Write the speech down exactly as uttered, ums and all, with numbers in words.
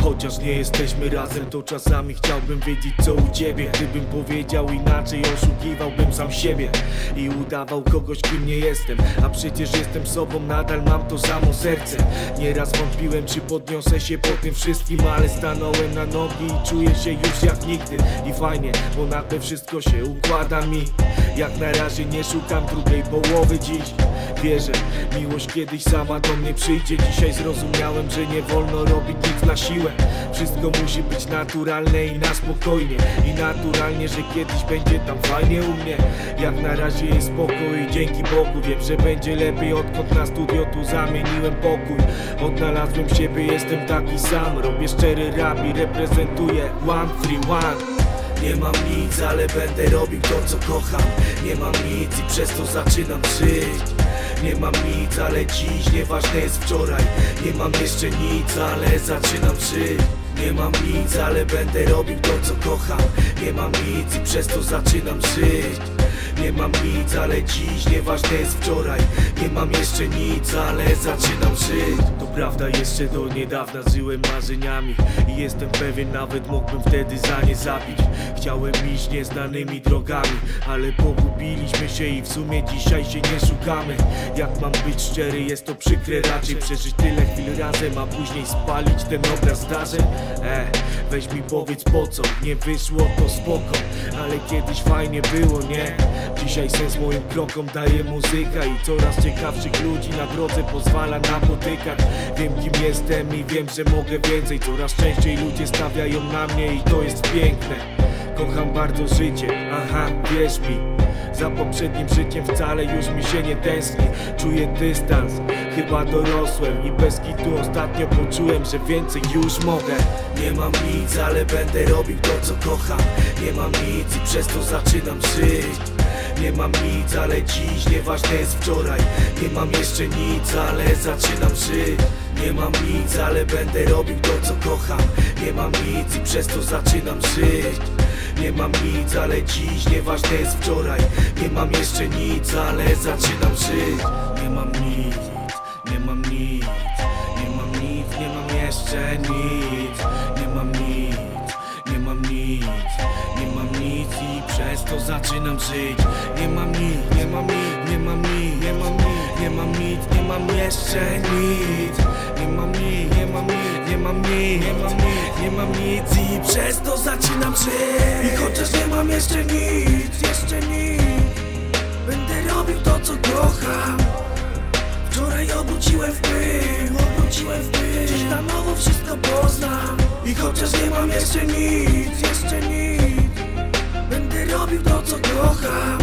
Chociaż nie jesteśmy razem, to czasami chciałbym wiedzieć co u ciebie. Gdybym powiedział inaczej, oszukiwałbym sam siebie i udawał kogoś, kim nie jestem. A przecież jestem sobą, nadal mam to samo serce. Nieraz wątpiłem, czy podniosę się po tym wszystkim, ale stanąłem na nogi i czuję się już jak nigdy. I fajnie, bo nagle wszystko się układa mi. Jak na razie nie szukam drugiej połowy dziś. Wierzę, miłość kiedyś sama do mnie przyjdzie. Dzisiaj zrozumiałem, że nie wolno robić nic na siłę. Wszystko musi być naturalne i na spokojnie. I naturalnie, że kiedyś będzie tam fajnie u mnie. Jak na razie jest spokój, dzięki Bogu. Wiem, że będzie lepiej, odkąd na studio tu zamieniłem pokój. Odnalazłem siebie, jestem taki sam. Robię szczery rap i reprezentuję one three one. Nie mam nic, ale będę robił to co kocham. Nie mam nic i przez to zaczynam żyć. Nie mam nic, ale dziś nieważne jest wczoraj. Nie mam jeszcze nic, ale zaczynam żyć. Nie mam nic, ale będę robił to co kocham. Nie mam nic i przez to zaczynam żyć. Nie mam nic, ale dziś nieważne jest wczoraj. Nie mam jeszcze nic, ale zaczynam żyć. To prawda, jeszcze do niedawna żyłem marzeniami i jestem pewien, nawet mógłbym wtedy za nie zabić. Chciałem iść nieznanymi drogami, ale pogubiliśmy się i w sumie dzisiaj się nie szukamy. Jak mam być szczery, jest to przykre raczej przeżyć tyle chwil razem, a później spalić ten obraz zdarzeń. E, weź mi powiedz po co, nie wyszło to spoko, ale kiedyś fajnie było, nie? Dzisiaj sens moim krokom daje muzyka i coraz ciekawszych ludzi na drodze pozwala napotykać. Wiem kim jestem i wiem, że mogę więcej. Coraz częściej ludzie stawiają na mnie i to jest piękne. Kocham bardzo życie, aha, wierz mi. Za poprzednim życiem wcale już mi się nie tęskni. Czuję dystans, chyba dorosłem i bez kitu ostatnio poczułem, że więcej już mogę. Nie mam nic, ale będę robił to co kocham. Nie mam nic i przez to zaczynam żyć. Nie mam nic, ale dziś nieważne jest wczoraj. Nie mam jeszcze nic, ale zaczynam żyć. Nie mam nic, ale będę robił to co kocham. Nie mam nic i przez to zaczynam żyć. Nie mam nic, ale dziś nieważne jest wczoraj. Nie mam jeszcze nic, ale zaczynam żyć. Nie mam nic, nie mam nic, nie mam nic, nie mam jeszcze nic. Nie mam nic, nie mam nic, nie mam nic i przez to zaczynam żyć. Nie mam nic, nie mam nic, nie mam nic, nie mam nic, nie mam nic, nie mam jeszcze nic. Nie mam nic, nie mam nic, nie mam nic, nie mam nic, nie mam nic i przez to zaczynam żyć. I chociaż nie mam jeszcze nic, jeszcze nic, będę robił to co kocham. Wczoraj obróciłem w pył, obróciłem w pył. Dziś na nowo wszystko poznam. I chociaż nie mam jeszcze nic, jeszcze nic, będę robił to co kocham.